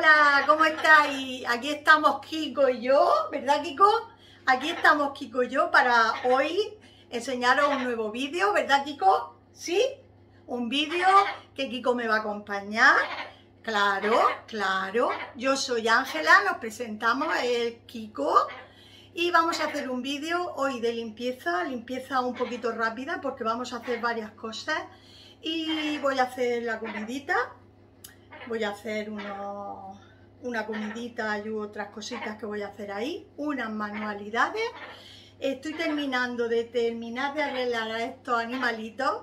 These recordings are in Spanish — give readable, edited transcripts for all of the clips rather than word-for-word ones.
Hola, ¿cómo estáis? Aquí estamos Kiko y yo, ¿verdad, Kiko? Aquí estamos Kiko y yo para hoy enseñaros un nuevo vídeo, ¿verdad, Kiko? ¿Sí? Un vídeo que Kiko me va a acompañar. Claro, claro. Yo soy Ángela, nos presentamos, es Kiko. Y vamos a hacer un vídeo hoy de limpieza un poquito rápida porque vamos a hacer varias cosas. Y voy a hacer la comidita. Voy a hacer una comidita y otras cositas que voy a hacer ahí, unas manualidades. Estoy terminando de arreglar a estos animalitos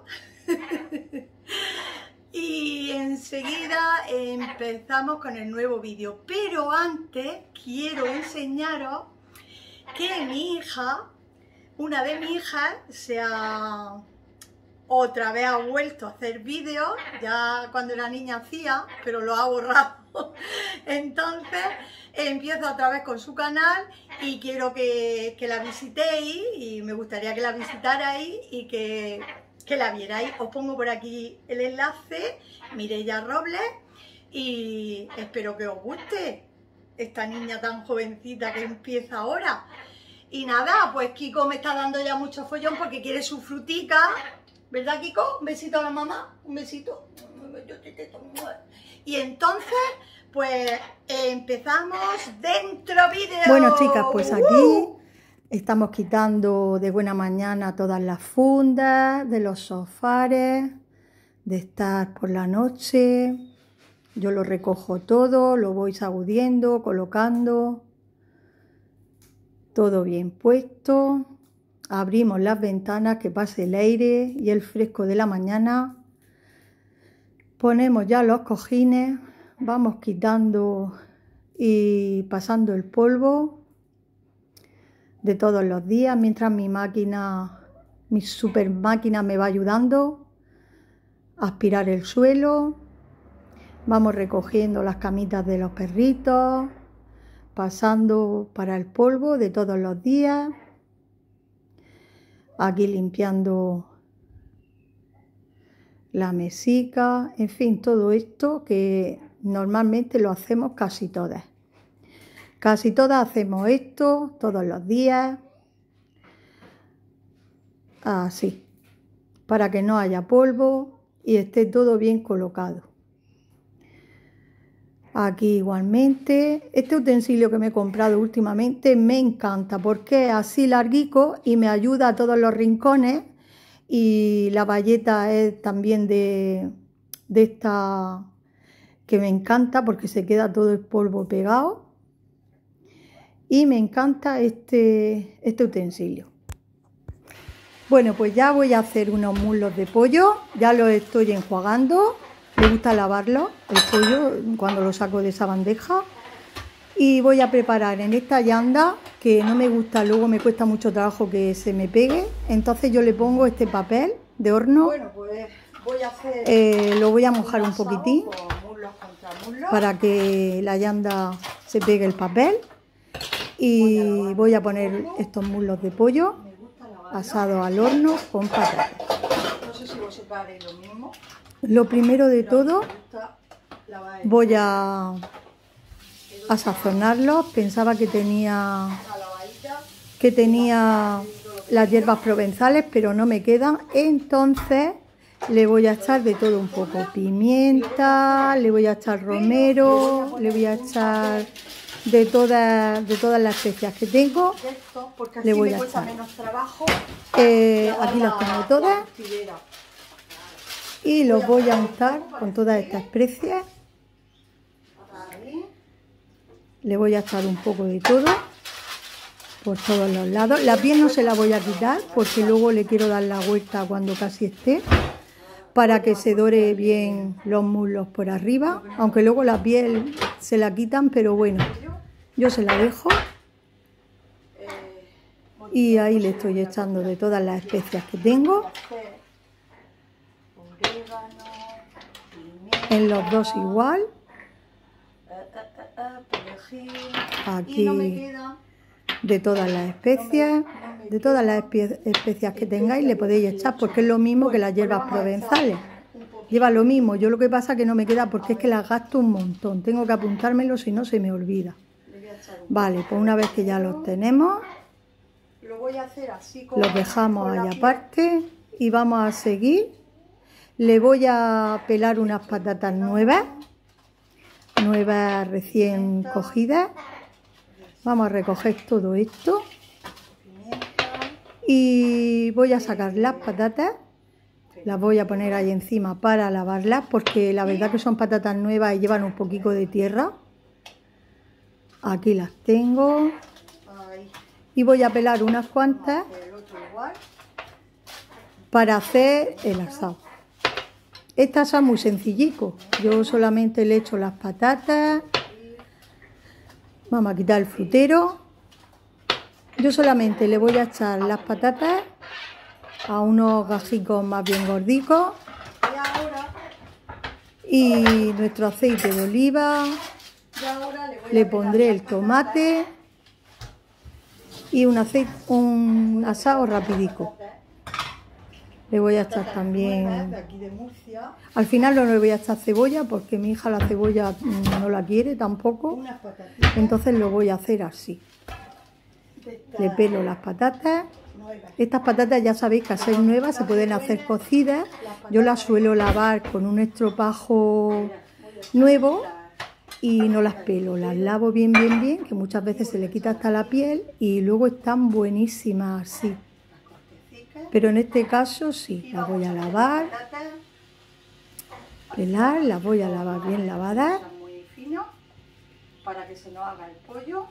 y enseguida empezamos con el nuevo vídeo. Pero antes quiero enseñaros que mi hija, una de mis hijas, otra vez ha vuelto a hacer vídeos, ya cuando era niña hacía, pero lo ha borrado. Entonces empiezo otra vez con su canal y quiero que la visitéis y me gustaría que la visitarais y que la vierais. Os pongo por aquí el enlace, Mireia Robles, y espero que os guste esta niña tan jovencita que empieza ahora. Y nada, pues Kiko me está dando ya mucho follón porque quiere su frutica. ¿Verdad, Kiko? Un besito a la mamá, un besito. Y entonces, pues empezamos dentro vídeo. Bueno, chicas, pues aquí estamos quitando de buena mañana todas las fundas de los sofares, de estar por la noche. Yo lo recojo todo, lo voy sacudiendo, colocando. Todo bien puesto. Abrimos las ventanas, que pase el aire y el fresco de la mañana. Ponemos ya los cojines, vamos quitando y pasando el polvo de todos los días, mientras mi super máquina me va ayudando a aspirar el suelo. Vamos recogiendo las camitas de los perritos, pasando para el polvo de todos los días. Aquí limpiando la mesica, en fin, todo esto que normalmente lo hacemos casi todas. Casi todas hacemos esto todos los días, así, para que no haya polvo y esté todo bien colocado. Aquí igualmente, este utensilio que me he comprado últimamente me encanta porque es así larguico y me ayuda a todos los rincones, y la bayeta es también de esta que me encanta porque se queda todo el polvo pegado, y me encanta este utensilio. Bueno, pues ya voy a hacer unos muslos de pollo, ya los estoy enjuagando. Me gusta lavarlo, el pollo, cuando lo saco de esa bandeja. Y voy a preparar en esta llanda, que no me gusta, luego me cuesta mucho trabajo que se me pegue. Entonces yo le pongo este papel de horno. Bueno, pues voy a hacer lo voy a mojar un poquitín muslos contra muslos, para que la llanda se pegue el papel. Y voy a poner estos muslos de pollo asados al horno con patatas. No sé si vosotros haréis lo mismo. Lo primero de todo, voy a sazonarlos. Pensaba que tenía las hierbas provenzales, pero no me quedan. Entonces le voy a echar de todo un poco. Pimienta, le voy a echar romero, le voy a echar de todas las especias que tengo. Le voy a echar. Aquí las tengo todas. Y los voy a untar con todas estas especias. Le voy a echar un poco de todo por todos los lados. La piel no se la voy a quitar porque luego le quiero dar la vuelta cuando casi esté, para que se dore bien los muslos por arriba. Aunque luego la piel se la quitan, pero bueno, yo se la dejo. Y ahí le estoy echando de todas las especias que tengo. En los dos igual. Aquí de todas las especias, especias que tengáis le podéis echar, porque es lo mismo que las hierbas provenzales. Lleva lo mismo, yo lo que pasa es que no me queda porque es que las gasto un montón. Tengo que apuntármelo, si no se me olvida. Vale, pues una vez que ya los tenemos, lo voy a hacer así con, los dejamos ahí aparte y vamos a seguir. Le voy a pelar unas patatas nuevas recién cogidas. Vamos a recoger todo esto y voy a sacar las patatas. Las voy a poner ahí encima para lavarlas porque la verdad que son patatas nuevas y llevan un poquito de tierra. Aquí las tengo. Y voy a pelar unas cuantas para hacer el asado. Este asado es muy sencillico. Yo solamente le echo las patatas. Vamos a quitar el frutero. Yo solamente le voy a echar las patatas a unos gajicos más bien gordicos y nuestro aceite de oliva, le pondré el tomate y un asado rapidico. Le voy a echar también, al final no le voy a echar cebolla porque mi hija la cebolla no la quiere tampoco, entonces lo voy a hacer así. Le pelo las patatas. Estas patatas ya sabéis que al ser nuevas se pueden hacer cocidas. Yo las suelo lavar con un estropajo nuevo y no las pelo. Las lavo bien, que muchas veces se le quita hasta la piel y luego están buenísimas así. Pero en este caso sí, las voy a lavar, pelar, las voy a lavar bien lavadas. Para que se nos haga el pollo.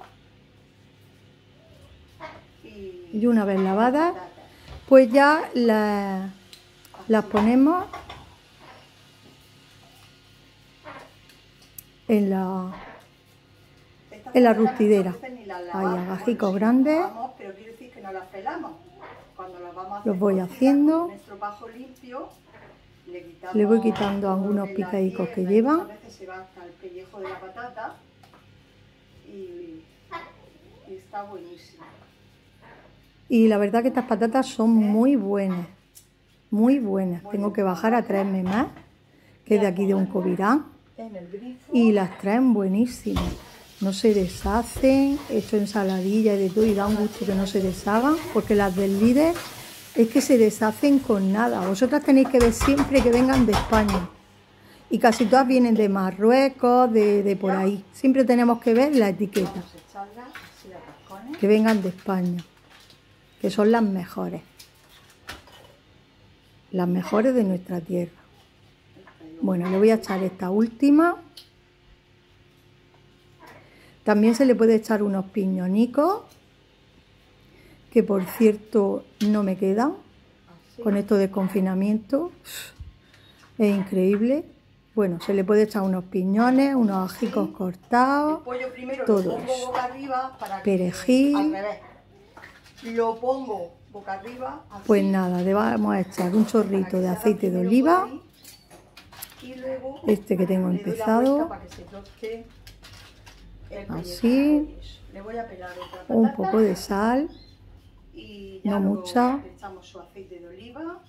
Y una vez lavadas, pues ya las ponemos en la rustidera. Hay agajicos grandes. Los voy haciendo. Le voy quitando algunos picadicos que llevan. Y está buenísimo. Y la verdad que estas patatas son muy buenas, muy buenas. Tengo que bajar a traerme más, que es de aquí de un Covirán. Y las traen buenísimas. No se deshacen, he hecho ensaladilla y de todo y da un gusto que no se deshagan, porque las del líder es que se deshacen con nada. Vosotras tenéis que ver siempre que vengan de España. Y casi todas vienen de Marruecos, de por ahí. Siempre tenemos que ver la etiqueta. Que vengan de España. Que son las mejores de nuestra tierra. Bueno, le voy a echar esta última. También se le puede echar unos piñonicos, que por cierto no me quedan con esto de confinamiento. Es increíble. Bueno, se le puede echar unos piñones, unos ajicos cortados, todo eso. Perejil. Lo pongo boca arriba. Así. Pues nada, le vamos a echar un chorrito de aceite de oliva. Este que tengo empezado. Así. Un poco de sal. No mucha. Echamos su aceite de oliva.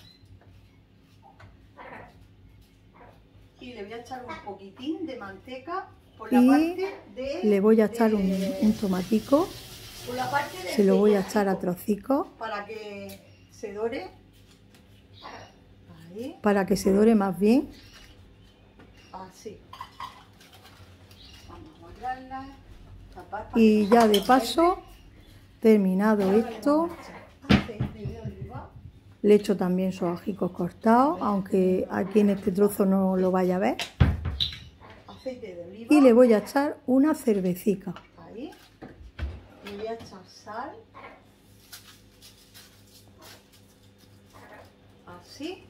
Y le voy a echar un poquitín de manteca por la parte de... le voy a echar un tomatico. Se lo voy a echar a trocicos para que se dore. Ahí. Para que se dore más bien. Así. Vamos a guardarla. Y ya de paso, terminado esto, le echo también sus ajicos cortados, aunque aquí en este trozo no lo vaya a ver. Y le voy a echar una cervecica. Le voy a echar sal, así,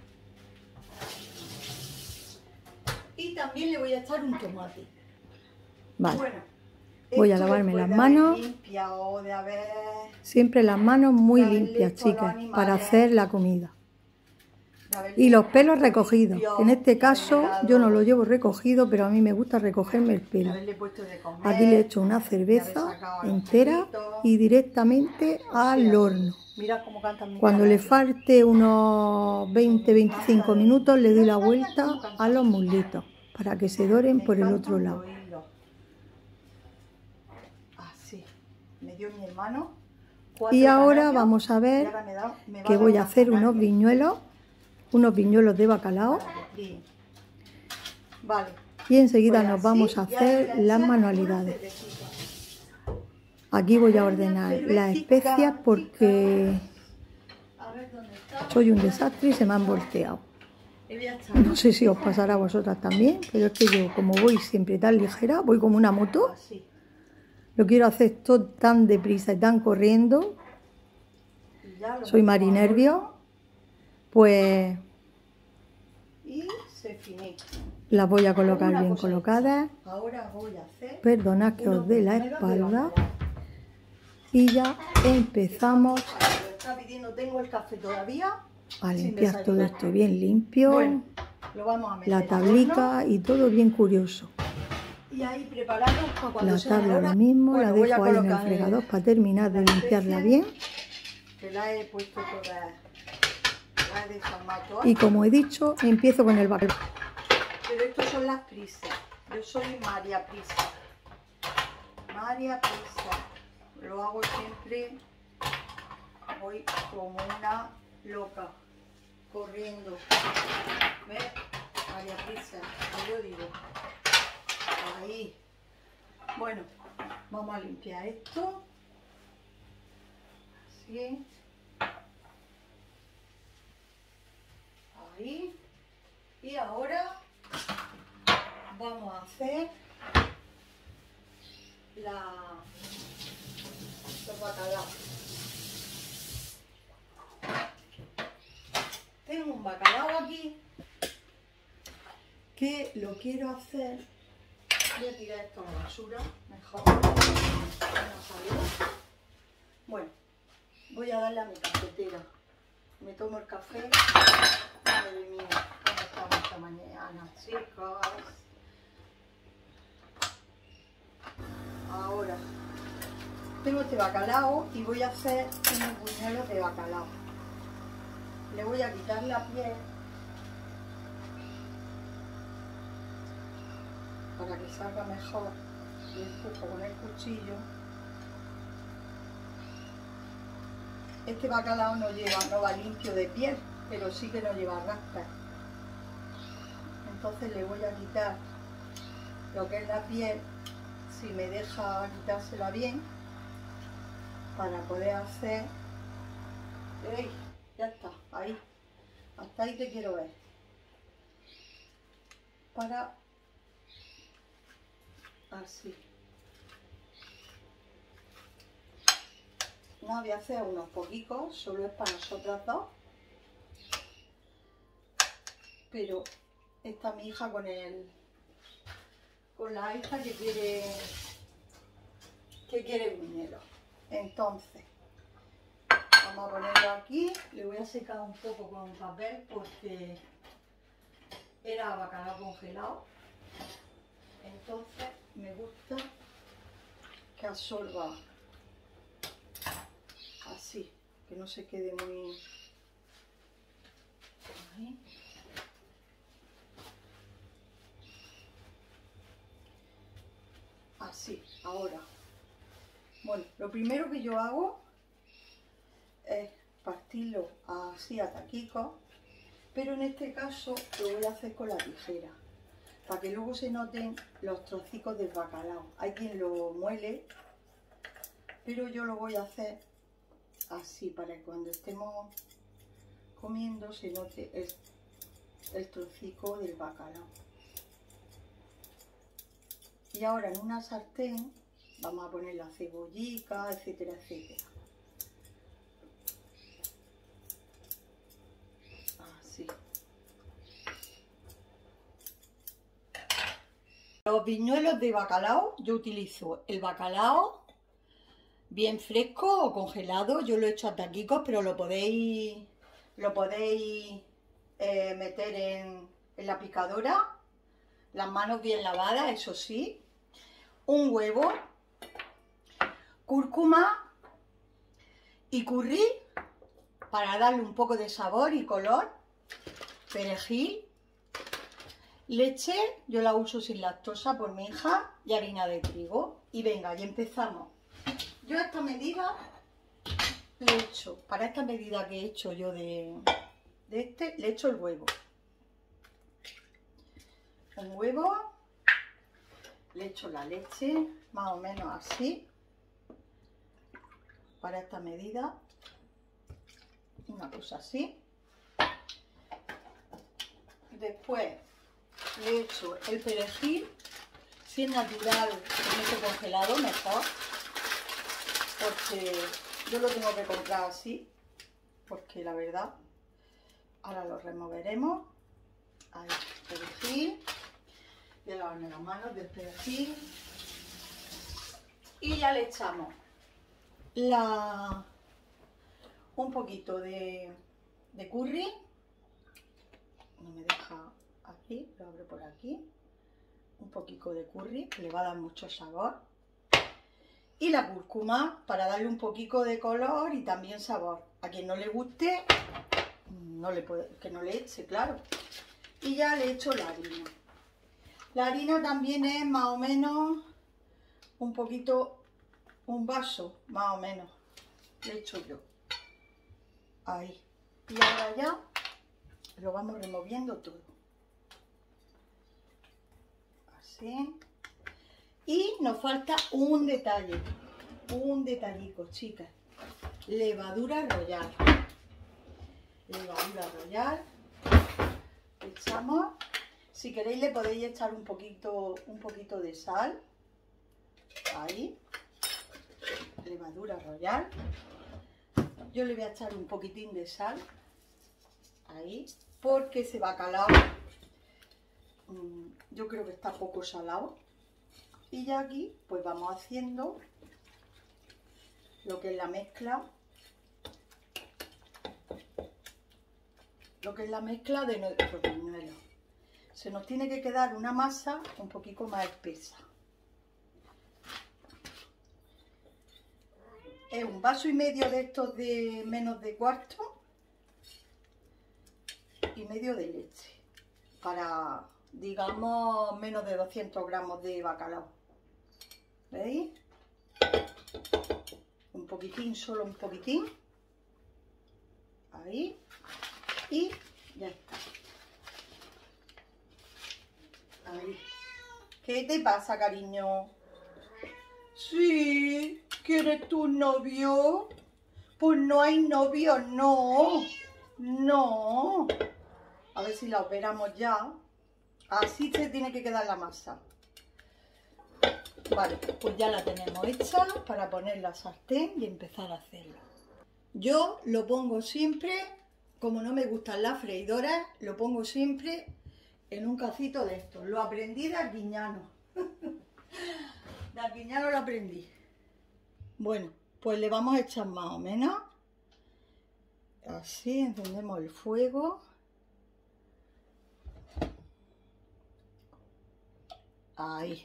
y también le voy a echar un tomate. Vale, bueno, voy a lavarme las manos, siempre las manos muy limpias, chicas, para hacer la comida. Y los pelos recogidos. En este caso yo no lo llevo recogido, pero a mí me gusta recogerme el pelo. Aquí le echo una cerveza entera y directamente al horno. Mira cómo cantan mis Cuando le canarios. falte unos 20-25 minutos le doy la vuelta a los muslitos para que se doren Me por el encantan otro lado. oírlos. Así. Me dio mi hermano 4 Y ahora canarios, vamos a y ver ahora me va que dar voy a unos hacer unos canarios viñuelos de bacalao. para que fríen. Vale. Y enseguida Pues nos así vamos a ya hacer voy a las echar manualidades. una cervecita. Aquí voy a ordenar las especias porque A ver dónde está. soy un desastre y se me han volteado. Y voy a echar No sé si os pasará a vosotras también, pero es que yo, como voy siempre tan ligera, voy como una moto, así. lo quiero hacer todo tan deprisa y tan corriendo, Y ya lo soy metemos al marinervio, horno pues y se finí. las voy a colocar Una bien cosa colocadas. hecha. Ahora voy a hacer Perdonad que os dé la unos buñuelos de espalda bacalao. y ya empezamos Me está pidiendo, tengo el café todavía. a sin limpiar todo desayunar. esto bien limpio, Bueno, lo vamos a meter la al tablica horno y todo bien curioso. y ahí preparado para cuando La sea tabla hora. lo mismo, Bueno, la voy a dejo ahí en el colocar fregador para terminar de la limpiarla especia, bien. que la he puesto toda, la he desarmado toda. Y como he dicho, empiezo con el bacalao. Pero estos son las prisas. Yo soy María Prisa. María Prisa. Lo hago siempre. Voy como una loca. Corriendo. ¿Ves? María Prisa. Como yo digo. Ahí. Bueno, vamos a limpiar esto. Así. Ahí. Y ahora vamos a hacer los bacalaos. Tengo un bacalao aquí que lo quiero hacer. Voy a tirar esto a la basura, mejor. No salió. Bueno, voy a darle a mi cafetera. Me tomo el café. Madre mía, ¿cómo estamos esta mañana, chicos? Ahora, tengo este bacalao y voy a hacer unos buñuelos de bacalao. Le voy a quitar la piel para que salga mejor. Y empujo con el cuchillo. Este bacalao no va limpio de piel, pero sí que no lleva raspas. Entonces le voy a quitar lo que es la piel, si me deja quitársela bien, para poder hacer... ¡Ey! Ya está, ahí. Hasta ahí te quiero ver. Para... así. No, voy a hacer unos poquitos, solo es para nosotras dos. Pero está mi hija con la hija que quiere buñuelos. Entonces, vamos a ponerlo aquí. Le voy a secar un poco con papel porque era bacalao congelado. Entonces, me gusta que absorba así, que no se quede muy... ahí. Así, ahora. Bueno, lo primero que yo hago es partirlo así a taquicos, pero en este caso lo voy a hacer con la tijera, para que luego se noten los trocicos del bacalao. Hay quien lo muele, pero yo lo voy a hacer así, para que cuando estemos comiendo se note el trocico del bacalao. Y ahora en una sartén vamos a poner la cebollica, etcétera, etcétera. Así. Los viñuelos de bacalao, yo utilizo el bacalao bien fresco o congelado. Yo lo he hecho a taquicos, pero lo podéis meter en la picadora. Las manos bien lavadas, eso sí. Un huevo, cúrcuma y curry para darle un poco de sabor y color, perejil, leche, yo la uso sin lactosa por mi hija, y harina de trigo. Y venga, y empezamos. Yo a esta medida le echo, para esta medida que he hecho yo de este, le echo el huevo. Un huevo, le echo la leche, más o menos así, para esta medida, una cosa así. Después le echo el perejil, si es natural, en este congelado, mejor, porque yo lo tengo que comprar así, porque la verdad, ahora lo removeremos. Ahí, perejil, voy a lavarme las manos del perejil, y ya le echamos un poquito de curry. No me deja aquí, lo abro por aquí. Un poquito de curry, que le va a dar mucho sabor. Y la cúrcuma, para darle un poquito de color y también sabor. A quien no le guste, que no le eche, claro. Y ya le echo la harina. La harina también es más o menos un poquito, un vaso, más o menos. Le echo yo. Ahí. Y ahora ya lo vamos removiendo todo. Así. Y nos falta un detalle. Un detallico, chicas. Levadura royal. Levadura royal. Echamos. Si queréis le podéis echar un poquito de sal. Ahí. Levadura royal. Yo le voy a echar un poquitín de sal. Ahí. Porque ese bacalao yo creo que está poco salado. Y ya aquí pues vamos haciendo lo que es la mezcla. Lo que es la mezcla de nuestro buñuelo. Se nos tiene que quedar una masa un poquito más espesa. Es 1,5 vasos de estos de menos de cuarto y medio de leche para, digamos, menos de 200 gramos de bacalao. ¿Veis? Un poquitín, solo un poquitín. Ahí. Y ya está. Ahí. ¿Qué te pasa, cariño? Sí, ¿quieres tu novio? Pues no hay novio, no. No. A ver si la operamos ya. Así se tiene que quedar la masa. Vale, pues ya la tenemos hecha para poner la sartén y empezar a hacerlo. Yo lo pongo siempre, como no me gustan las freidoras, lo pongo siempre en un cacito de estos. Lo aprendí de Arguiñano. De Arguiñano lo aprendí. Bueno, pues le vamos a echar más o menos. Así, encendemos el fuego. Ahí.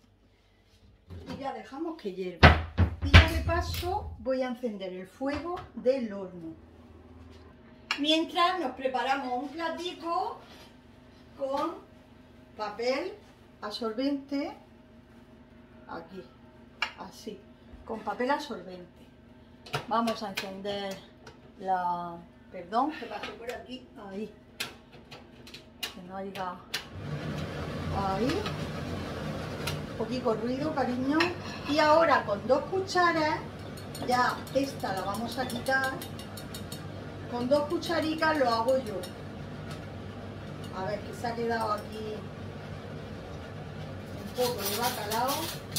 Y ya dejamos que hierva. Y ya de paso voy a encender el fuego del horno. Mientras nos preparamos un platico con papel absorbente. Aquí, así, con papel absorbente. Vamos a encender la... Perdón, que pasó por aquí. Ahí. Que no haya... Ahí. Un poquito ruido, cariño. Y ahora con 2 cucharas, ya esta la vamos a quitar. Con 2 cucharitas lo hago yo. A ver, que se ha quedado aquí un poco de bacalao.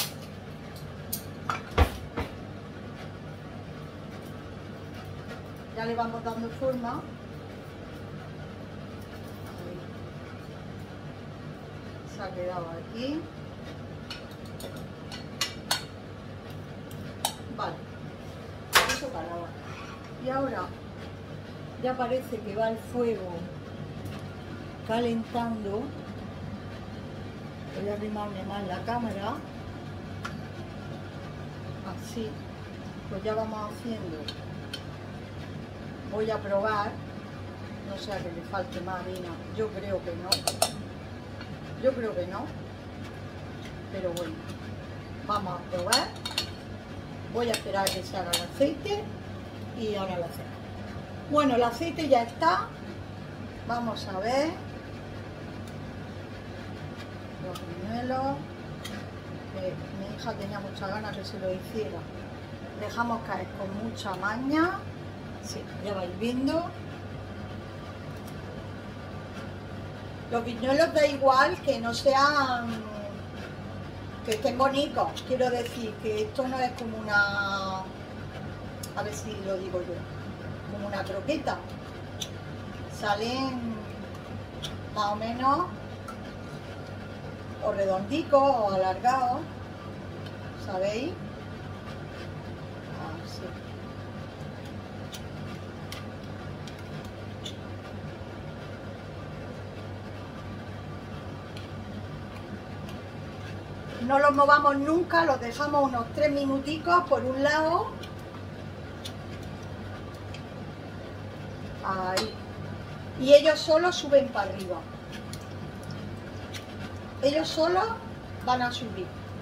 Ya le vamos dando forma. Ahí. Se ha quedado aquí. Vale, eso para ahora. Y ahora ya parece que va el fuego calentando. Voy a arrimarme más la cámara. Así, pues ya vamos haciendo voy a probar, no sea que le falte más harina, yo creo que no, pero bueno, vamos a probar. Voy a esperar a que se haga el aceite y ahora lo hacemos. Bueno, el aceite ya está, vamos a ver los buñuelos. Mi hija tenía muchas ganas que se lo hiciera. Dejamos caer con mucha maña. Sí, ya vais viendo. Los buñuelos da igual que no sean, que estén bonitos. Quiero decir que esto no es como una, a ver si lo digo yo, como una croqueta. Salen más o menos o redondicos o alargados, ¿sabéis? Así. No los movamos nunca, los dejamos unos 3 minuticos por un lado. Ahí. Y ellos solos suben para arriba. Ellos solos van a subir.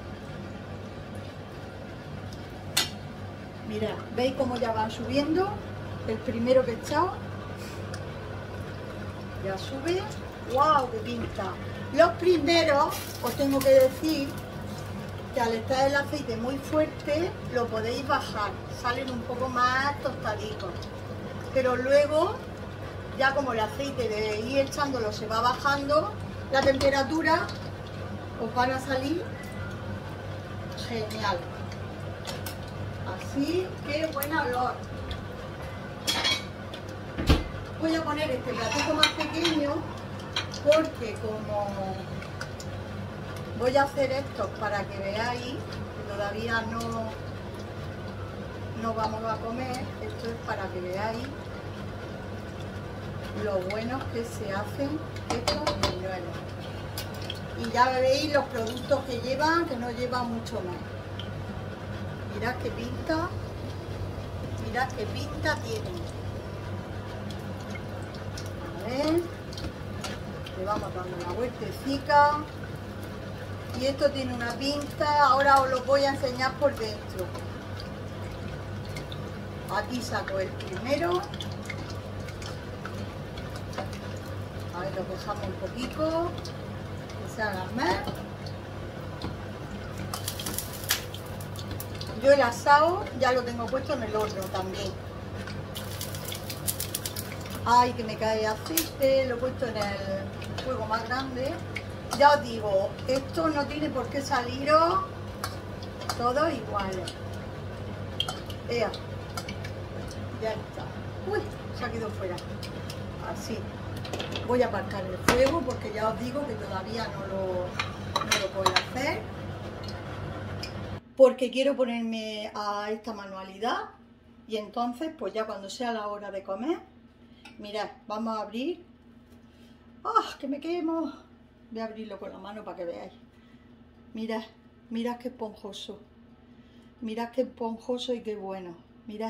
Mirad, ¿veis cómo ya van subiendo? El primero que he echado ya sube. ¡Wow! ¡Qué pinta! Los primeros, os tengo que decir que al estar el aceite muy fuerte lo podéis bajar, salen un poco más tostaditos, pero luego ya como el aceite de ir echándolo se va bajando la temperatura, os van a salir genial. Así que buen olor. Voy a poner este platito más pequeño porque como voy a hacer esto para que veáis que todavía no vamos a comer, esto es para que veáis lo buenos que se hacen estos buñuelos. Y ya veis los productos que llevan, que no llevan mucho más. Mirad qué pinta tienen. A ver, le vamos dando una vueltecita. Y esto tiene una pinta, ahora os lo voy a enseñar por dentro. Aquí saco el primero. A ver, lo dejamos un poquito, que se hagan más. Yo el asado ya lo tengo puesto en el horno también. Ay, que me cae aceite, lo he puesto en el fuego más grande. Ya os digo, esto no tiene por qué saliros todos iguales. Ea, ya está. Uy, se ha quedado fuera. Así. Voy a aparcar el fuego porque ya os digo que todavía no lo puedo hacer. Porque quiero ponerme a esta manualidad. Y entonces, pues ya cuando sea la hora de comer, mirad, vamos a abrir. ¡Ah, que me quemo! Voy a abrirlo con la mano para que veáis. Mirad, mirad qué esponjoso. Mirad qué esponjoso y qué bueno. Mirad.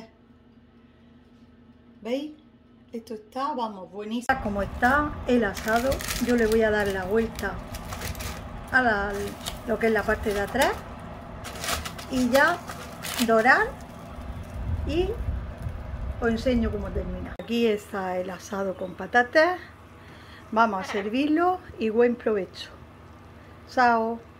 ¿Veis? Esto está, vamos, buenísimo. Como está el asado, yo le voy a dar la vuelta a lo que es la parte de atrás. Y ya dorar. Y os enseño cómo termina. Aquí está el asado con patatas. Vamos a servirlo y buen provecho. Chao.